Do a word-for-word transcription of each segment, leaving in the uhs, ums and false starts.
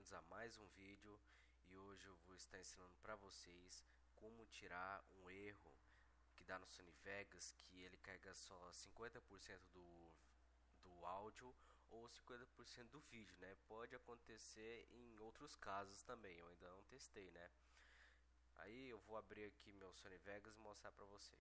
bem-vindos a mais um vídeo e hoje eu vou estar ensinando para vocês como tirar um erro que dá no Sony Vegas, que ele carrega só cinquenta por cento do, do áudio ou cinquenta por cento do vídeo, né? Pode acontecer em outros casos também, eu ainda não testei, né? Aí eu vou abrir aqui meu Sony Vegas e mostrar para vocês.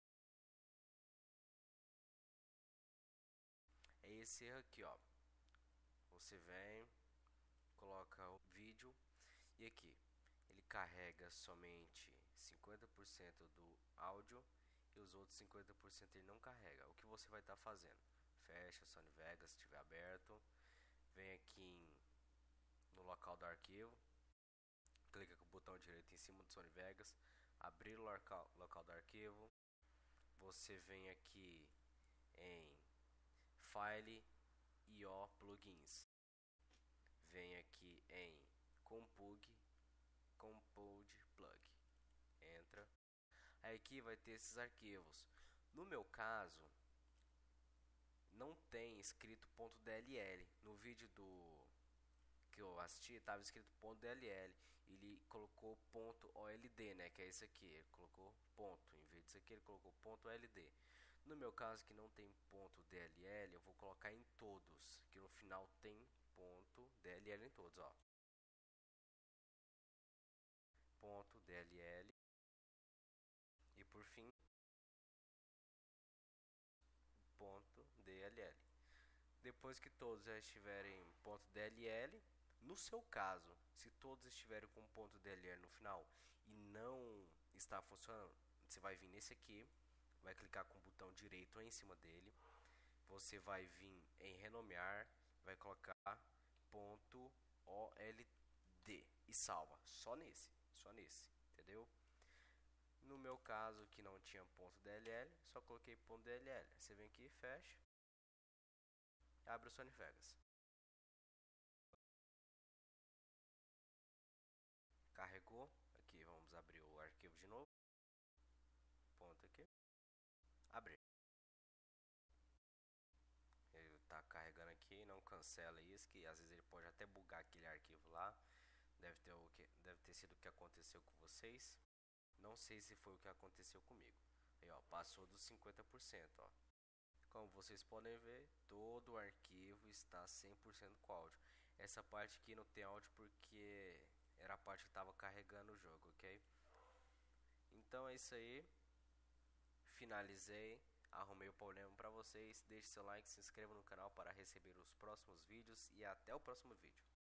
É esse erro aqui, ó. Você vem, coloca o vídeo e aqui ele carrega somente cinquenta por cento do áudio e os outros cinquenta por cento ele não carrega. O que você vai estar tá fazendo? Fecha o Sony Vegas se estiver aberto, vem aqui em, no local do arquivo, clica com o botão direito em cima do Sony Vegas, abrir o local, local do arquivo, você vem aqui em File I O Plugins, vem aqui em Compug Compode Plug, entra. Aí aqui vai ter esses arquivos. No meu caso, não tem escrito .dll. No vídeo do que eu assisti, estava escrito .dll. Ele colocou .old, né? Que é esse aqui. Ele colocou ponto. Em vez disso aqui, ele colocou .ld. No meu caso, que não tem .dll, eu vou colocar em todos. Que no final tem .dll em todos, ó. .dll. E por fim, .dll. Depois que todos já estiverem .dll, no seu caso, se todos estiverem com .dll no final e não está funcionando, você vai vir nesse aqui, vai clicar com o botão direito em cima dele, você vai vir em renomear, vai colocar .old e salva, só nesse, só nesse, entendeu? No meu caso, que não tinha .dll, só coloquei .dll. Você vem aqui, fecha, abre o Sony Vegas. Carregou, aqui vamos abrir o arquivo de novo. Ponto aqui, abrir. Ele está carregando aqui, não cancela isso, que às vezes ele pode até bugar aquele arquivo lá. Deve ter, o que, deve ter sido o que aconteceu com vocês. Não sei se foi o que aconteceu comigo. Aí, ó, passou dos cinquenta por cento, ó. Como vocês podem ver, todo o arquivo está cem por cento com áudio. Essa parte aqui não tem áudio porque era a parte que estava carregando o jogo, ok? Então é isso aí. Finalizei. Arrumei o problema para vocês. Deixe seu like, se inscreva no canal para receber os próximos vídeos e até o próximo vídeo.